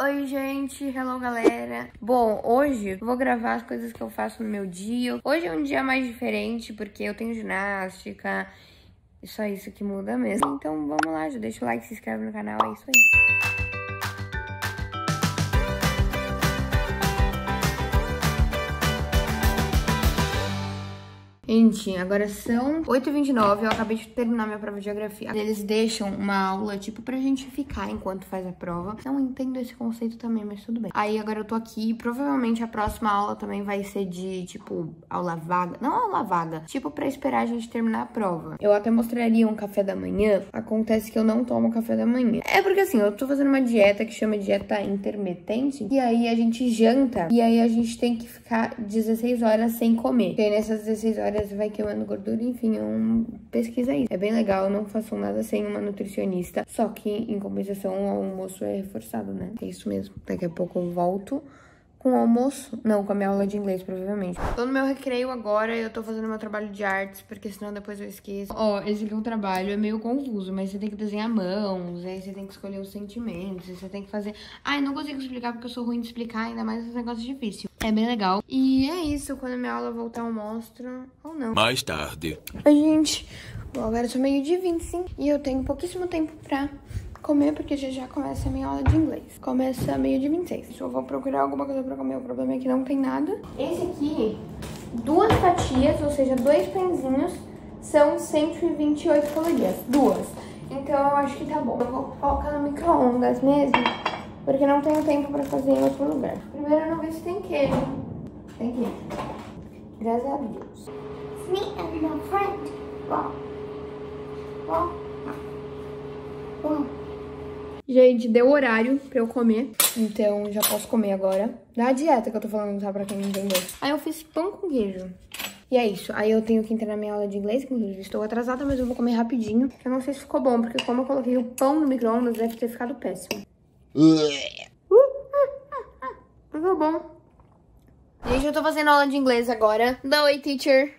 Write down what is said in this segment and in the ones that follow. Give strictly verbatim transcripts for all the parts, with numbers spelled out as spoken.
Oi, gente. Hello, galera. Bom, hoje eu vou gravar as coisas que eu faço no meu dia. Hoje é um dia mais diferente, porque eu tenho ginástica. E só isso que muda mesmo. Então, vamos lá. Já deixa o like, se inscreve no canal. É isso aí. Gente, agora são oito e vinte e nove, eu acabei de terminar minha prova de geografia. Eles deixam uma aula, tipo, pra gente ficar enquanto faz a prova. Não entendo esse conceito também, mas tudo bem. Aí agora eu tô aqui e provavelmente a próxima aula também vai ser de, tipo, aula vaga. Não aula vaga, tipo, pra esperar a gente terminar a prova. Eu até mostraria um café da manhã. Acontece que eu não tomo café da manhã. É porque assim, eu tô fazendo uma dieta que chama dieta intermitente. E aí a gente janta e aí a gente tem que ficar dezesseis horas sem comer. E aí nessas dezesseis horas vai queimando gordura, enfim, é um... pesquisa isso. É bem legal, eu não faço nada sem uma nutricionista, só que em compensação o almoço é reforçado, né? É isso mesmo. Daqui a pouco eu volto com o almoço. Não, com a minha aula de inglês, provavelmente. Tô no meu recreio agora, eu tô fazendo meu trabalho de artes, porque senão depois eu esqueço. Ó, oh, esse aqui é um trabalho, é meio confuso, mas você tem que desenhar mãos, aí você tem que escolher os sentimentos, aí você tem que fazer... Ai, não consigo explicar porque eu sou ruim de explicar, ainda mais esse negócio difícil. É bem legal. E é isso, quando a minha aula voltar eu mostro, ou não. Mais tarde. Oi, gente. Bom, agora são meio dia e vinte e cinco e eu tenho pouquíssimo tempo pra comer, porque já já começa a minha aula de inglês. Começa meio dia e vinte e seis. Eu vou procurar alguma coisa pra comer, o problema é que não tem nada. Esse aqui, duas fatias, ou seja, dois pãezinhos, são cento e vinte e oito calorias. Duas. Então eu acho que tá bom. Eu vou colocar no micro-ondas mesmo, porque não tenho tempo pra fazer em outro lugar. Primeiro eu não vi se tem queijo. Tem queijo. Graças a Deus. Me and my friend. Wow. Wow. Wow. Gente, deu horário pra eu comer, então já posso comer agora. Da dieta que eu tô falando, tá? Pra quem não entendeu. Aí eu fiz pão com queijo. E é isso. Aí eu tenho que entrar na minha aula de inglês, que inclusive estou atrasada, mas eu vou comer rapidinho. Eu não sei se ficou bom, porque como eu coloquei o pão no micro-ondas, deve ter ficado péssimo. Ficou bom. Gente, eu tô fazendo aula de inglês agora. Da Oi, teacher.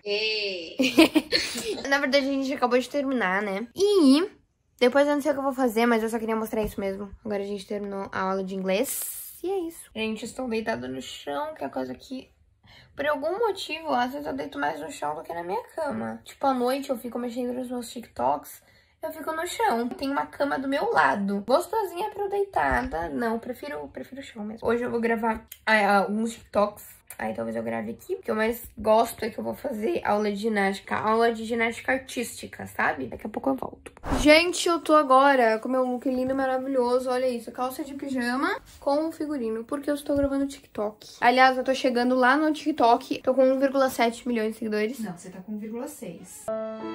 Na verdade, a gente acabou de terminar, né? E depois eu não sei o que eu vou fazer, mas eu só queria mostrar isso mesmo. Agora a gente terminou a aula de inglês. E é isso. Gente, estou deitada no chão, que é a coisa que... Por algum motivo, às vezes eu deito mais no chão do que na minha cama. Tipo, à noite eu fico mexendo nos meus TikToks, eu fico no chão. Tem uma cama do meu lado. Gostosinha pra eu deitada. Não, prefiro, prefiro o chão mesmo. Hoje eu vou gravar ah, alguns TikToks. Aí talvez eu grave aqui. O que eu mais gosto é que eu vou fazer aula de ginástica. Aula de ginástica artística, sabe? Daqui a pouco eu volto. Gente, eu tô agora com meu look lindo e maravilhoso. Olha isso, calça de pijama com o figurino. Porque eu estou gravando TikTok. Aliás, eu tô chegando lá no TikTok. Tô com um vírgula sete milhões de seguidores. Não, você tá com um vírgula seis.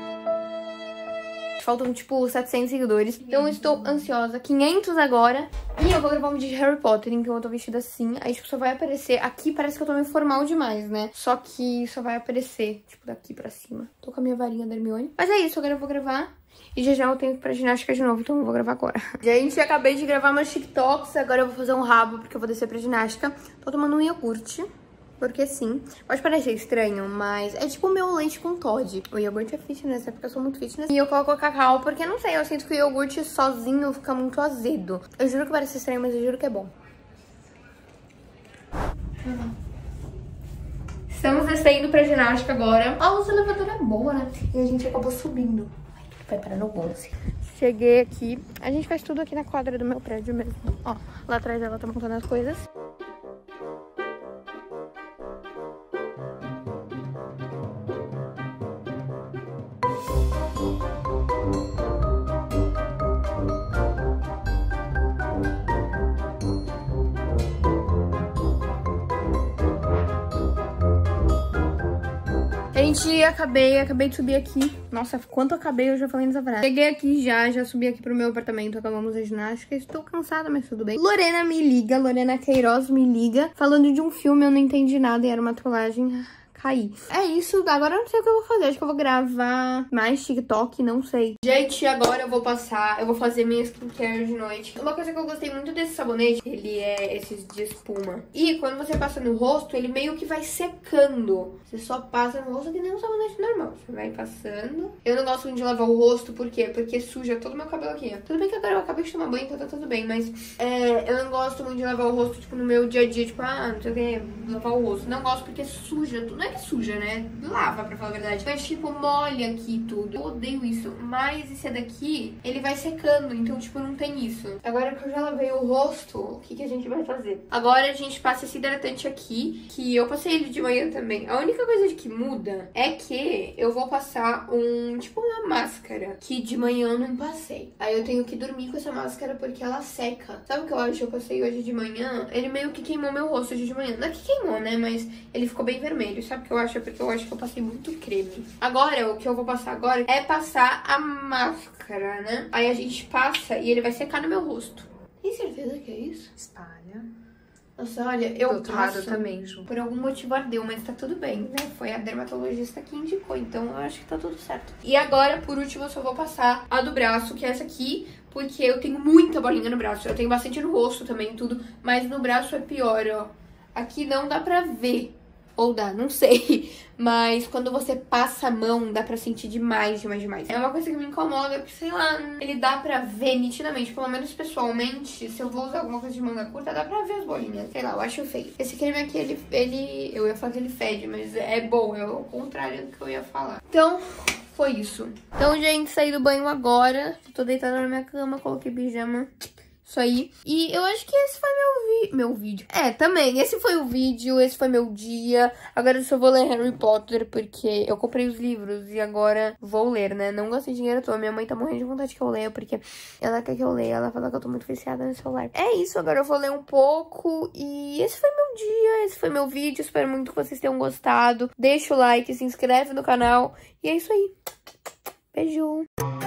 Faltam, tipo, setecentos seguidores. Então eu estou ansiosa. quinhentos agora. E eu vou gravar um vídeo de Harry Potter, então eu tô vestida assim. Aí, tipo, só vai aparecer... Aqui parece que eu tô meio formal demais, né? Só que só vai aparecer, tipo, daqui pra cima. Tô com a minha varinha da Hermione. Mas é isso, agora eu vou gravar. E já já eu tenho que ir pra ginástica de novo, então eu vou gravar agora. Gente, acabei de gravar meus TikToks. Agora eu vou fazer um rabo, porque eu vou descer pra ginástica. Tô tomando um iogurte. Porque sim, pode parecer estranho, mas é tipo o meu leite com Toddy. O iogurte é fitness, é porque eu sou muito fitness. E eu coloco cacau porque, não sei, eu sinto que o iogurte sozinho fica muito azedo. Eu juro que parece estranho, mas eu juro que é bom. Uhum. Estamos descendo pra ginástica agora. A luz do elevador é boa, né? E a gente acabou subindo. Vai parar no bolso. Cheguei aqui. A gente faz tudo aqui na quadra do meu prédio mesmo. Ó, lá atrás ela tá montando as coisas. Gente, acabei, acabei de subir aqui. Nossa, quanto eu acabei, eu já falei nessa frase. Cheguei aqui já, já subi aqui pro meu apartamento, acabamos a ginástica. Estou cansada, mas tudo bem. Lorena me liga, Lorena Queiroz me liga, falando de um filme, eu não entendi nada e era uma trollagem. cair. É isso, agora eu não sei o que eu vou fazer. Acho que eu vou gravar mais TikTok, não sei. Gente, agora eu vou passar, eu vou fazer minha skincare de noite. Uma coisa que eu gostei muito desse sabonete, ele é esses de espuma. E quando você passa no rosto, ele meio que vai secando. Você só passa no rosto que nem um sabonete normal. Você vai passando. Eu não gosto muito de lavar o rosto, por quê? Porque suja todo o meu cabelo aqui, ó. Tudo bem que agora eu acabei de tomar banho, então tá tudo bem, mas é, eu não gosto muito de lavar o rosto, tipo, no meu dia a dia, tipo, ah, não sei o que, lavar o rosto. Não gosto porque suja, não é que suja, né? Lava, pra falar a verdade. Mas, tipo, molha aqui tudo. Eu odeio isso. Mas esse daqui, ele vai secando, então, tipo, não tem isso. Agora que eu já lavei o rosto, o que que a gente vai fazer? Agora a gente passa esse hidratante aqui, que eu passei ele de manhã também. A única coisa de que muda é que eu vou passar um, tipo, uma máscara, que de manhã eu não passei. Aí eu tenho que dormir com essa máscara porque ela seca. Sabe o que eu acho que eu passei hoje de manhã? Ele meio que queimou meu rosto hoje de manhã. Não é que queimou, né? Mas ele ficou bem vermelho. Sabe o que eu acho? É porque eu acho que eu passei muito creme. Agora, o que eu vou passar agora é passar a máscara, né? Aí a gente passa e ele vai secar no meu rosto. Tem certeza que é isso? Espalha. Nossa, olha, eu Do outro lado passo, também, Ju. por algum motivo ardeu, mas tá tudo bem, né? Foi a dermatologista que indicou, então eu acho que tá tudo certo. E agora, por último, eu só vou passar a do braço, que é essa aqui, porque eu tenho muita bolinha no braço. Eu tenho bastante no rosto também, tudo, mas no braço é pior, ó. Aqui não dá pra ver. Ou dá, não sei. Mas quando você passa a mão, dá pra sentir demais, demais, demais. É uma coisa que me incomoda, porque, sei lá, ele dá pra ver nitidamente. Pelo menos pessoalmente, se eu vou usar alguma coisa de manga curta, dá pra ver as bolinhas. Sei lá, eu acho feio. Esse creme aqui, ele, ele eu ia falar que ele fede, mas é bom. É o contrário do que eu ia falar. Então, foi isso. Então, gente, saí do banho agora. Tô deitada na minha cama, coloquei pijama. Isso aí. E eu acho que esse foi meu, vi meu vídeo. É, também. Esse foi o vídeo, esse foi meu dia. Agora eu só vou ler Harry Potter, porque eu comprei os livros e agora vou ler, né? Não gastei dinheiro à toa. Minha mãe tá morrendo de vontade que eu leia, porque ela quer que eu leia. Ela fala que eu tô muito viciada no celular. É isso, agora eu vou ler um pouco. E esse foi meu dia, esse foi meu vídeo. Espero muito que vocês tenham gostado. Deixa o like, se inscreve no canal. E é isso aí. Beijo!